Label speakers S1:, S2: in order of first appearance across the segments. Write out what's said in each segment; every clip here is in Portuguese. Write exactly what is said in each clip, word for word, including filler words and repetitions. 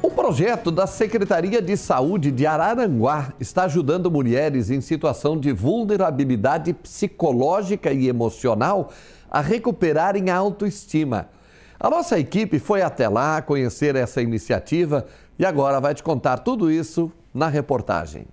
S1: O projeto da Secretaria de Saúde de Araranguá está ajudando mulheres em situação de vulnerabilidade psicológica e emocional a recuperarem a autoestima. A nossa equipe foi até lá conhecer essa iniciativa e agora vai te contar tudo isso na reportagem.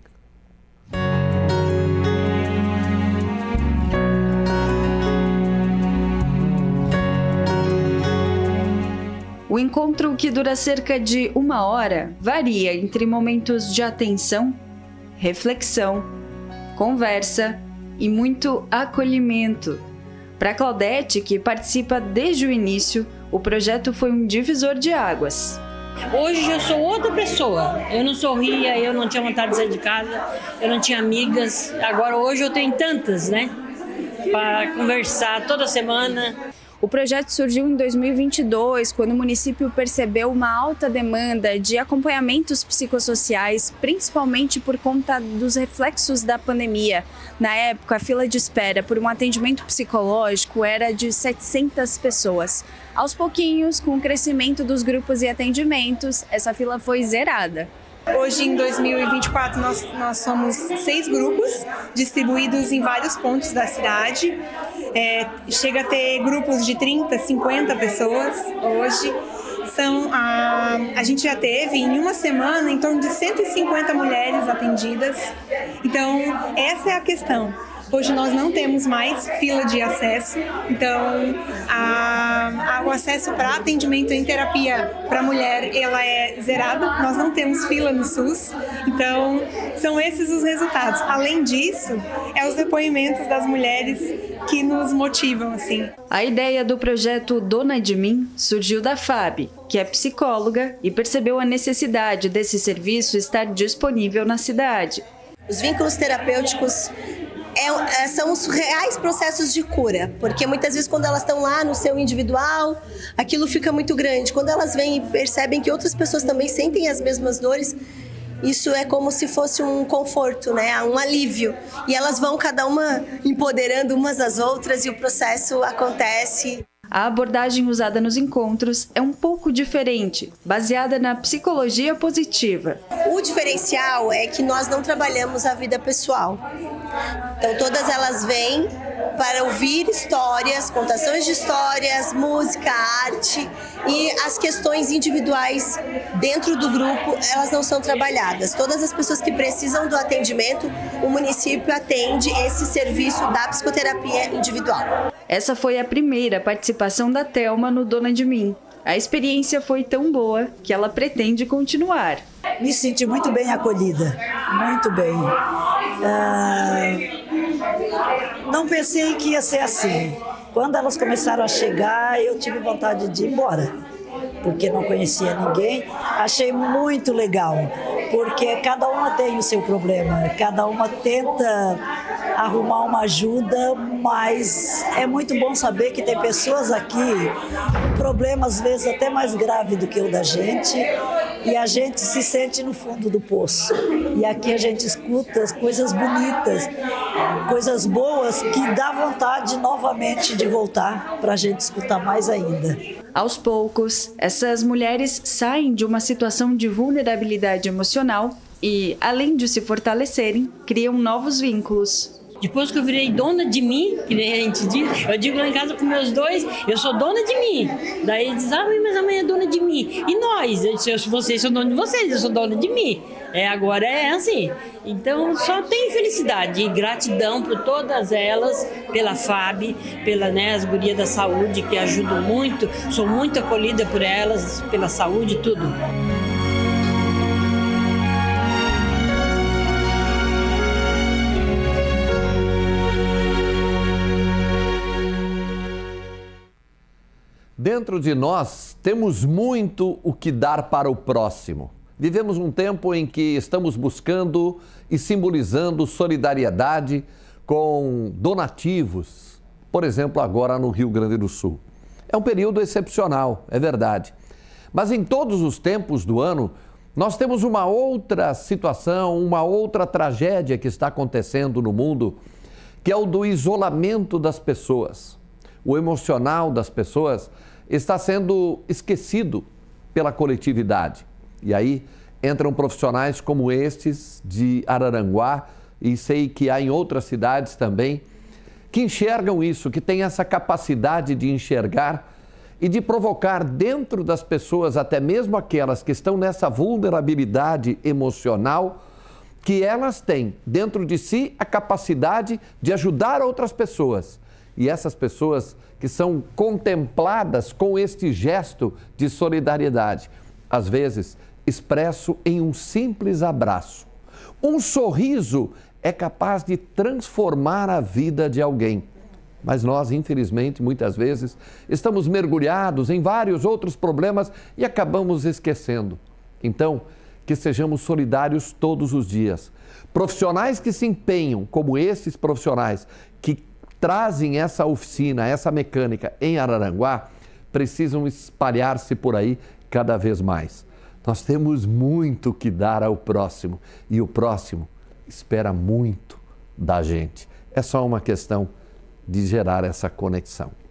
S2: O encontro, que dura cerca de uma hora, varia entre momentos de atenção, reflexão, conversa e muito acolhimento. Para Claudete, que participa desde o início, o projeto foi um divisor de águas.
S3: Hoje eu sou outra pessoa. Eu não sorria, eu não tinha vontade de sair de casa, eu não tinha amigas. Agora hoje eu tenho tantas, né? Para conversar toda semana.
S2: O projeto surgiu em dois mil e vinte e dois, quando o município percebeu uma alta demanda de acompanhamentos psicossociais, principalmente por conta dos reflexos da pandemia. Na época, a fila de espera por um atendimento psicológico era de setecentas pessoas. Aos pouquinhos, com o crescimento dos grupos e atendimentos, essa fila foi zerada.
S4: Hoje, em dois mil e vinte e quatro, nós, nós somos seis grupos distribuídos em vários pontos da cidade. É, chega a ter grupos de trinta, cinquenta pessoas hoje. São, a, a gente já teve, em uma semana, em torno de cento e cinquenta mulheres atendidas. Então, essa é a questão. Hoje nós não temos mais fila de acesso, então a, a, o acesso para atendimento em terapia para mulher ela é zerado, nós não temos fila no SUS, então são esses os resultados. Além disso, é os depoimentos das mulheres que nos motivam, assim.
S2: A ideia do projeto Dona de Mim surgiu da Fábio, que é psicóloga e percebeu a necessidade desse serviço estar disponível na cidade.
S5: Os vínculos terapêuticos É, são os reais processos de cura, porque muitas vezes quando elas estão lá no seu individual, aquilo fica muito grande. Quando elas vêm e percebem que outras pessoas também sentem as mesmas dores, isso é como se fosse um conforto, né? Um alívio. E elas vão cada uma empoderando umas às outras e o processo acontece.
S2: A abordagem usada nos encontros é um pouco diferente, baseada na psicologia positiva.
S5: O diferencial é que nós não trabalhamos a vida pessoal. Então todas elas vêm para ouvir histórias, contações de histórias, música, arte, e as questões individuais dentro do grupo, elas não são trabalhadas. Todas as pessoas que precisam do atendimento, o município atende esse serviço da psicoterapia individual.
S2: Essa foi a primeira participação da Thelma no Dona de Mim. A experiência foi tão boa que ela pretende continuar.
S6: Me senti muito bem acolhida, muito bem. Ah, não pensei que ia ser assim. Quando elas começaram a chegar, eu tive vontade de ir embora, porque não conhecia ninguém. Achei muito legal, porque cada uma tem o seu problema, cada uma tenta arrumar uma ajuda, mas é muito bom saber que tem pessoas aqui com problemas, às vezes, até mais grave do que o da gente, e a gente se sente no fundo do poço. E aqui a gente escuta as coisas bonitas, coisas boas que dá vontade novamente de voltar para a gente escutar mais ainda.
S2: Aos poucos, essas mulheres saem de uma situação de vulnerabilidade emocional e, além de se fortalecerem, criam novos vínculos.
S3: Depois que eu virei dona de mim, que nem a gente diz, eu digo lá em casa com meus dois, eu sou dona de mim. Daí eles dizem, ah, mas a mãe é dona de mim. E nós? Eu disse, vocês são donos de vocês, eu sou dona de mim. É, agora é assim. Então só tem felicidade e gratidão por todas elas, pela Fábio, pela, né, as gurias da saúde que ajudam muito. Sou muito acolhida por elas, pela saúde e tudo.
S1: Dentro de nós, temos muito o que dar para o próximo. Vivemos um tempo em que estamos buscando e simbolizando solidariedade com donativos, por exemplo, agora no Rio Grande do Sul. É um período excepcional, é verdade. Mas em todos os tempos do ano, nós temos uma outra situação, uma outra tragédia que está acontecendo no mundo, que é o do isolamento das pessoas. O emocional das pessoas está sendo esquecido pela coletividade. E aí entram profissionais como estes de Araranguá, e sei que há em outras cidades também, que enxergam isso, que têm essa capacidade de enxergar e de provocar dentro das pessoas, até mesmo aquelas que estão nessa vulnerabilidade emocional, que elas têm dentro de si a capacidade de ajudar outras pessoas. E essas pessoas que são contempladas com este gesto de solidariedade, às vezes expresso em um simples abraço. Um sorriso é capaz de transformar a vida de alguém. Mas nós, infelizmente, muitas vezes, estamos mergulhados em vários outros problemas e acabamos esquecendo. Então, que sejamos solidários todos os dias. Profissionais que se empenham, como esses profissionais, que trazem essa oficina, essa mecânica em Araranguá, precisam espalhar-se por aí cada vez mais. Nós temos muito que dar ao próximo e o próximo espera muito da gente. É só uma questão de gerar essa conexão.